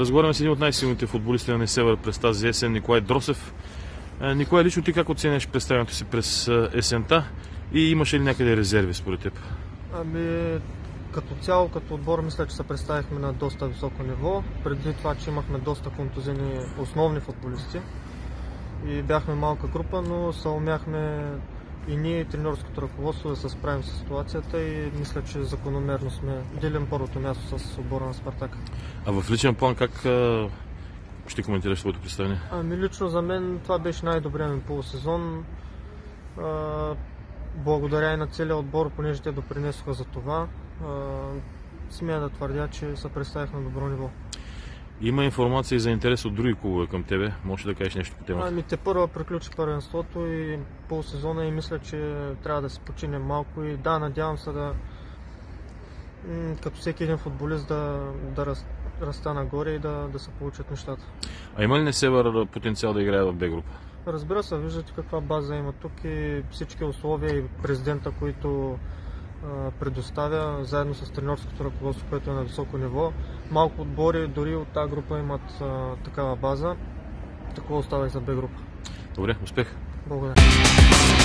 Разговаряме с един от най-силните футболисти на Несебър през тази есен, Николай Дросев. Николай, лично ти как оценяш представянето си през есента и имаше ли някъде резерви според теб? Като цяло, като отбор, мисля, че се представихме на доста високо ниво. Преди това, че имахме доста контузени основни футболисти и бяхме малка група, но съумяхме и ние, и тренерското ръководство да се справим с ситуацията и мисля, че закономерно сме делим първото място с отбора на Спартак. А в личен план как ще коментираш своето представяне? Лично за мен това беше най-добрият ми полусезон. Благодаря и на целия отбор, понеже те допринесоха за това. Смея да твърдя, че се представих на добро ниво. Има информация за интерес от други клубове към тебе. Може да кажеш нещо по темата? Те първо приключи първенството и полусезона и мисля, че трябва да се починем малко и да, надявам се да като всеки един футболист да расте нагоре и да се получат нещата. А има ли Несебър потенциал да играе в Б група? Разбира се, виждате каква база има тук и всички условия и президента, които предоставя, заедно с тренерското ръководство, което е на високо ниво. Малко отбори, дори от тази група имат такава база. Такова остава и за Б група. Добре, успех! Благодаря.